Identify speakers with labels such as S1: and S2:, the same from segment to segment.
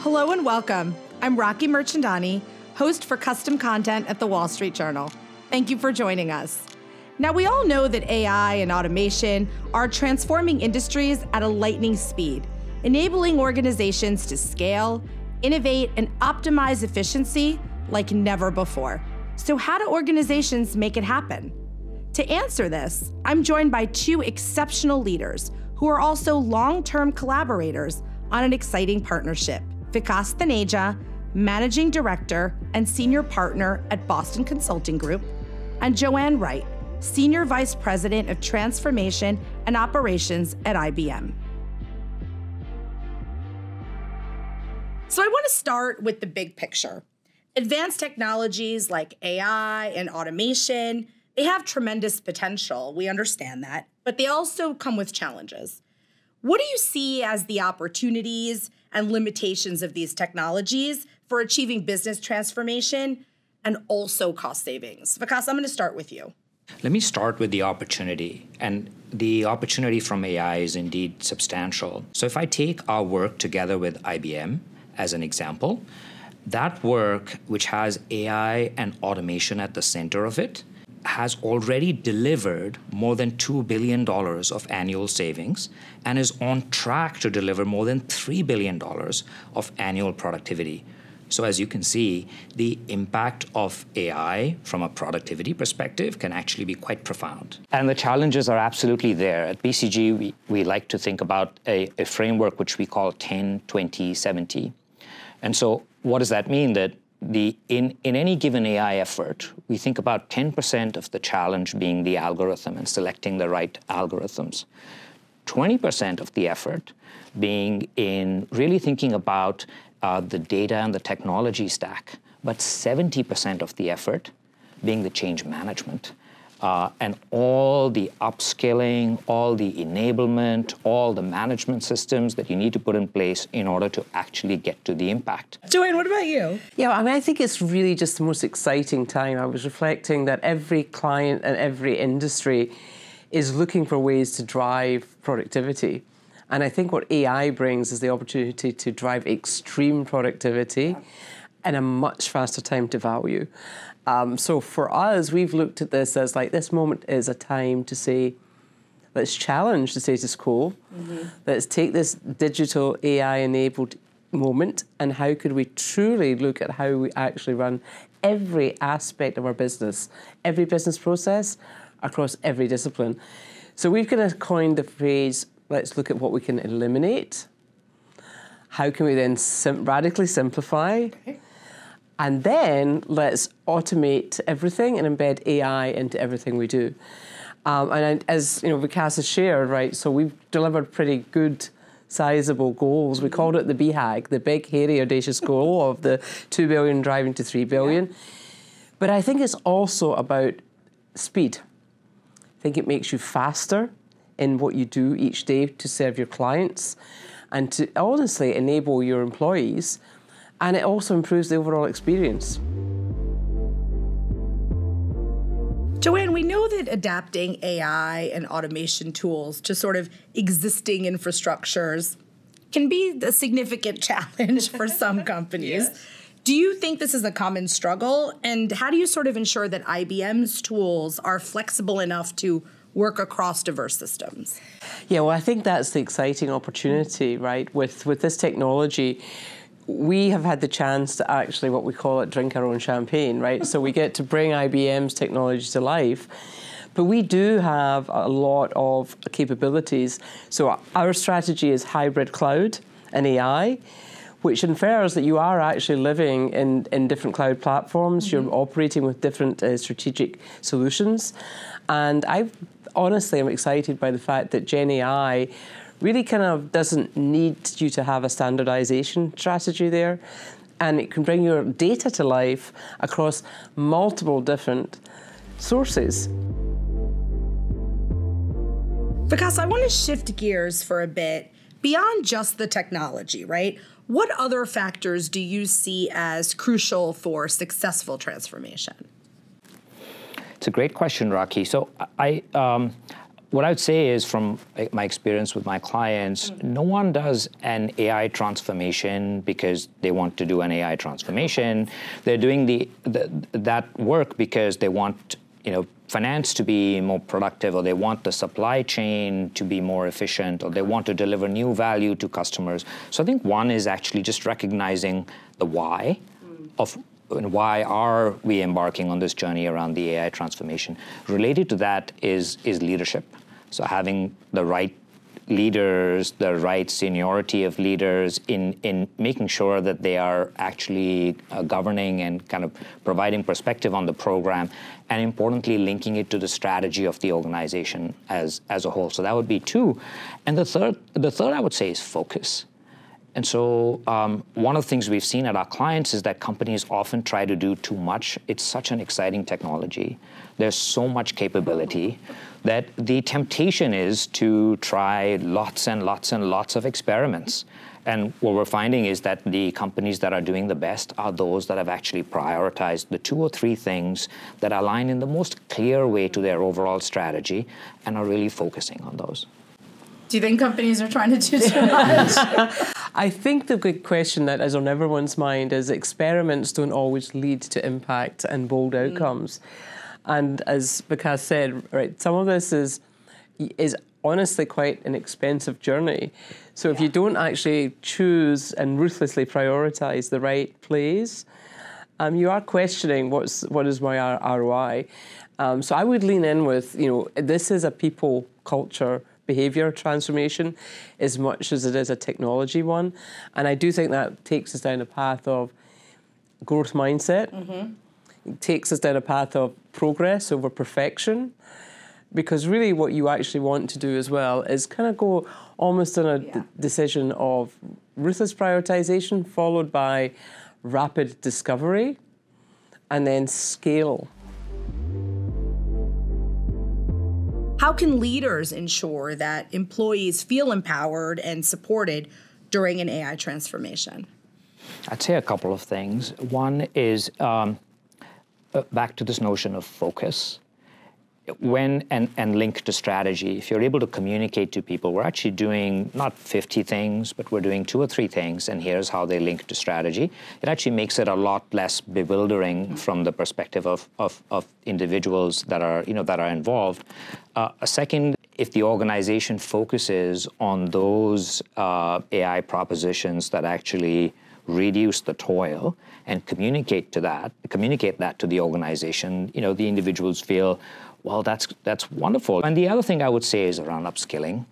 S1: Hello and welcome. I'm Rocky Merchandani, host for custom content at the Wall Street Journal. Thank you for joining us. Now, we all know that AI and automation are transforming industries at a lightning speed, enabling organizations to scale, innovate, and optimize efficiency like never before. So how do organizations make it happen? To answer this, I'm joined by two exceptional leaders who are also long-term collaborators on an exciting partnership. Vikas Taneja, Managing Director and Senior Partner at Boston Consulting Group, and Joanne Wright, Senior Vice President of Transformation and Operations at IBM. So I want to start with the big picture. Advanced technologies like AI and automation, they have tremendous potential. We understand that, but they also come with challenges. What do you see as the opportunities and limitations of these technologies for achieving business transformation and also cost savings? Vikas, I'm going to start with you.
S2: Let me start with the opportunity. And the opportunity from AI is indeed substantial. So if I take our work together with IBM as an example, that work, which has AI and automation at the center of it, has already delivered more than $2 billion of annual savings and is on track to deliver more than $3 billion of annual productivity. So as you can see, the impact of AI from a productivity perspective can actually be quite profound. And the challenges are absolutely there. At BCG, we like to think about a framework which we call 10-20-70. And so what does that mean? That in any given AI effort, we think about 10% of the challenge being the algorithm and selecting the right algorithms. 20% of the effort being in really thinking about the data and the technology stack, but 70% of the effort being the change management. And all the upskilling, all the enablement, all the management systems that you need to put in place in order to actually get to the impact.
S1: Joanne, what about you?
S3: Yeah, I mean, I think it's really just the most exciting time. I was reflecting that every client and every industry is looking for ways to drive productivity. And I think what AI brings is the opportunity to drive extreme productivity and a much faster time to value. So for us, we've looked at this as like, this moment is a time to say, let's challenge the status quo. Let's take this digital AI-enabled moment and how could we truly look at how we actually run every aspect of our business, every business process across every discipline. So we've kind of coined the phrase, let's look at what we can eliminate. How can we then radically simplify? Okay. And then let's automate everything and embed AI into everything we do. And as you know, Vikas has shared, right? So we've delivered pretty good, sizable goals. We called it the BHAG, the big, hairy, audacious goal of the 2 billion driving to 3 billion. Yeah. But I think it's also about speed. I think it makes you faster in what you do each day to serve your clients and to honestly enable your employees. And it also improves the overall experience.
S1: Joanne, we know that adapting AI and automation tools to sort of existing infrastructures can be a significant challenge for some companies. Yes. Do you think this is a common struggle? And how do you sort of ensure that IBM's tools are flexible enough to work across diverse systems?
S3: Yeah, well, I think that's the exciting opportunity, right? With this technology, we have had the chance to actually, what we call it, drink our own champagne, right? So we get to bring IBM's technology to life. But we do have a lot of capabilities. So our strategy is hybrid cloud and AI, which infers that you are actually living in different cloud platforms. You're operating with different strategic solutions. And honestly, I'm excited by the fact that Gen AI really kind of doesn't need you to have a standardization strategy there. And it can bring your data to life across multiple different sources.
S1: Vikas, I want to shift gears for a bit beyond just the technology, right? What other factors do you see as crucial for successful transformation?
S2: It's a great question, Rocky. So what I would say is, from my experience with my clients, no one does an AI transformation because they want to do an AI transformation. They're doing that work because they want, finance to be more productive, or they want the supply chain to be more efficient, or they want to deliver new value to customers. So I think one is actually just recognizing the why of why are we embarking on this journey around the AI transformation. Related to that is leadership. So having the right leaders, the right seniority of leaders in making sure that they are actually governing and kind of providing perspective on the program, and importantly, linking it to the strategy of the organization as a whole. So that would be two. And the third I would say is focus. And so one of the things we've seen at our clients is that companies often try to do too much. It's such an exciting technology. There's so much capability that the temptation is to try lots and lots and lots of experiments. And what we're finding is that the companies that are doing the best are those that have actually prioritized the 2 or 3 things that align in the most clear way to their overall strategy and are really focusing on those.
S1: Do you think companies are trying to do too much?
S3: I think the big question that is on everyone's mind is experiments don't always lead to impact and bold outcomes. And as Vikas said, right, some of this is honestly quite an expensive journey. So if you don't actually choose and ruthlessly prioritize the right plays, you are questioning what is my ROI. So I would lean in with, this is a people culture behavior transformation as much as it is a technology one. And I do think that takes us down a path of growth mindset. It takes us down a path of progress over perfection. Because really what you actually want to do as well is kind of go almost on a decision of ruthless prioritization followed by rapid discovery and then scale.
S1: How can leaders ensure that employees feel empowered and supported during an AI transformation?
S2: I'd say a couple of things. One is back to this notion of focus. And link to strategy. If you're able to communicate to people, we're actually doing not 50 things, but we're doing 2 or 3 things, and here's how they link to strategy. It actually makes it a lot less bewildering from the perspective of individuals that are involved. A second, if the organization focuses on those AI propositions that actually reduce the toil and communicate that to the organization, the individuals feel, well, that's wonderful. And the other thing I would say is around upskilling,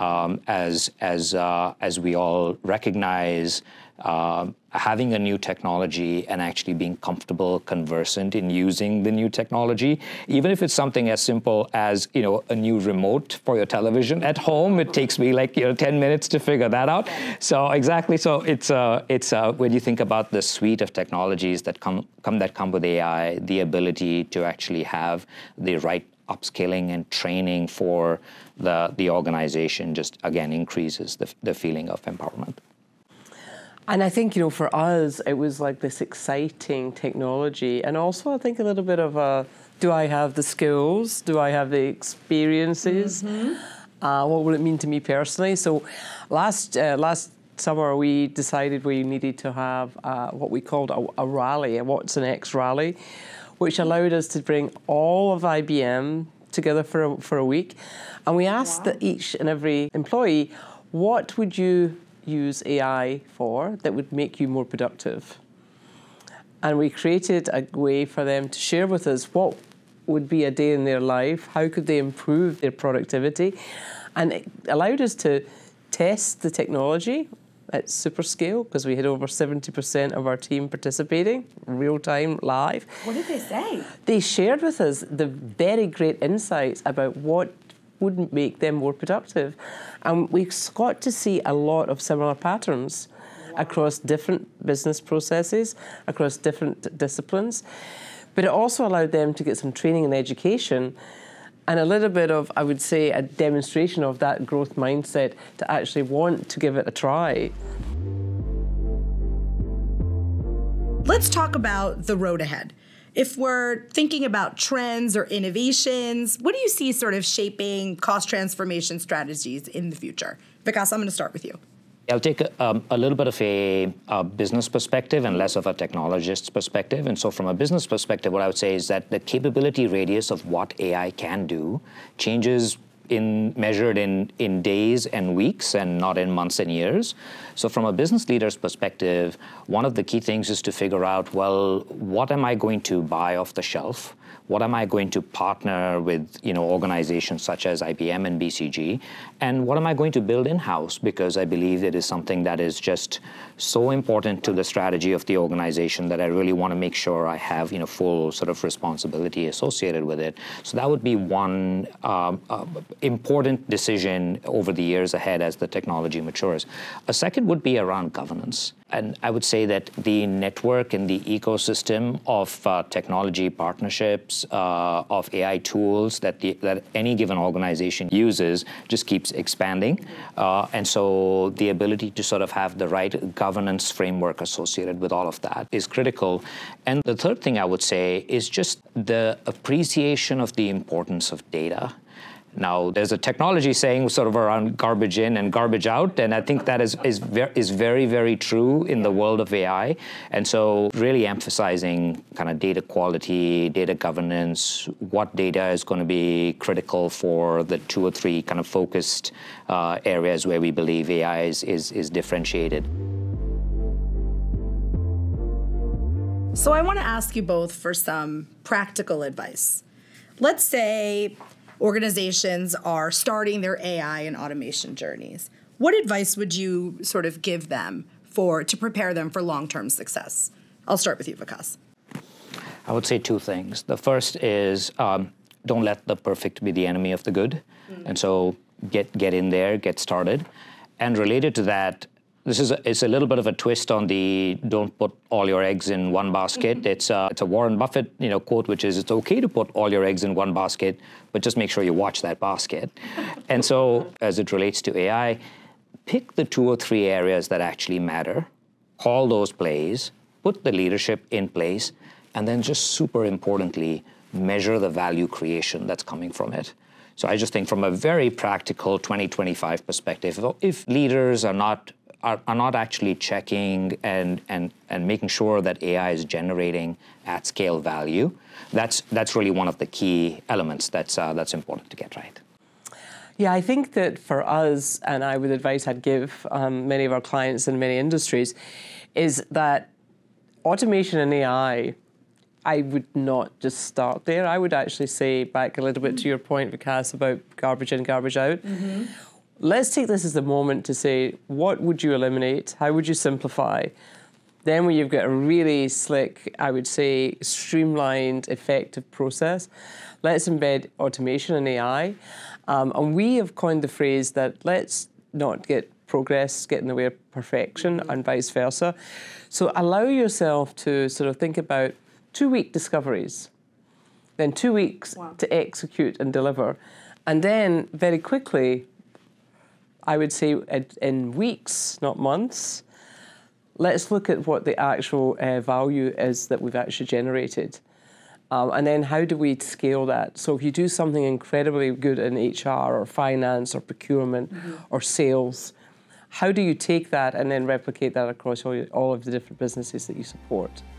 S2: as we all recognize, having a new technology and actually being comfortable, conversant in using the new technology, even if it's something as simple as a new remote for your television at home. It takes me 10 minutes to figure that out. So exactly. So it's when you think about the suite of technologies that come with AI, the ability to actually have the right upskilling and training for the organization just again increases the feeling of empowerment.
S3: And I think, for us, it was like this exciting technology. And also, I think a little bit of do I have the skills? Do I have the experiences? What will it mean to me personally? So last summer, we decided we needed to have what we called a rally, a What's Next rally, which allowed us to bring all of IBM together for a week. And we asked each and every employee, what would you use AI for that would make you more productive? And we created a way for them to share with us what would be a day in their life, how could they improve their productivity, and it allowed us to test the technology at super scale because we had over 70% of our team participating, real time, live.
S1: What did they say?
S3: They shared with us the very great insights about what would make them more productive. And we got to see a lot of similar patterns across different business processes, across different disciplines. But it also allowed them to get some training and education and a little bit of, I would say, a demonstration of that growth mindset to actually want to give it a try.
S1: Let's talk about the road ahead. If we're thinking about trends or innovations, what do you see sort of shaping cost transformation strategies in the future? Vikas, I'm going to start with you.
S2: I'll take a little bit of a business perspective and less of a technologist's perspective. And so from a business perspective, what I would say is that the capability radius of what AI can do changes measured in days and weeks and not in months and years. So from a business leader's perspective, one of the key things is to figure out, well, what am I going to buy off the shelf? What am I going to partner with, organizations such as IBM and BCG? And what am I going to build in-house? Because I believe it is something that is just so important to the strategy of the organization that I really want to make sure I have, full sort of responsibility associated with it. So that would be one important decision over the years ahead as the technology matures. A second would be around governance. And I would say that the network and the ecosystem of technology partnerships, of AI tools that any given organization uses just keeps expanding. And so the ability to sort of have the right governance framework associated with all of that is critical. And the third thing I would say is just the appreciation of the importance of data. Now, there's a technology saying sort of around garbage in and garbage out, and I think that is very, very true in the world of AI. And so really emphasizing kind of data quality, data governance, what data is going to be critical for the 2 or 3 kind of focused areas where we believe AI is differentiated.
S1: So I want to ask you both for some practical advice. Let's say organizations are starting their AI and automation journeys. What advice would you sort of give them to prepare them for long-term success? I'll start with you, Vikas.
S2: I would say 2 things. The first is don't let the perfect be the enemy of the good. And so get in there, get started. And related to that, it's a little bit of a twist on the don't put all your eggs in one basket. It's a Warren Buffett quote, which is, it's okay to put all your eggs in one basket, but just make sure you watch that basket. And so as it relates to AI, pick the 2 or 3 areas that actually matter, call those plays, put the leadership in place, and then just super importantly, measure the value creation that's coming from it. So I just think from a very practical 2025 perspective, if leaders are not actually checking and making sure that AI is generating at scale value, that's really one of the key elements that's important to get right.
S3: Yeah, I think that for us, and I would advise I'd give many of our clients in many industries, is that automation and AI, I would not just start there. I would actually say, back a little bit to your point, Vikas, about garbage in, garbage out. Let's take this as a moment to say, what would you eliminate? How would you simplify? Then when you've got a really slick, I would say, streamlined, effective process, let's embed automation and AI. And we have coined the phrase that let's not get progress get in the way of perfection and vice versa. So allow yourself to sort of think about 2-week discoveries, then 2 weeks to execute and deliver. And then very quickly, I would say in weeks, not months, let's look at what the actual value is that we've actually generated. And then how do we scale that? So if you do something incredibly good in HR or finance or procurement or sales, how do you take that and then replicate that across all of the different businesses that you support?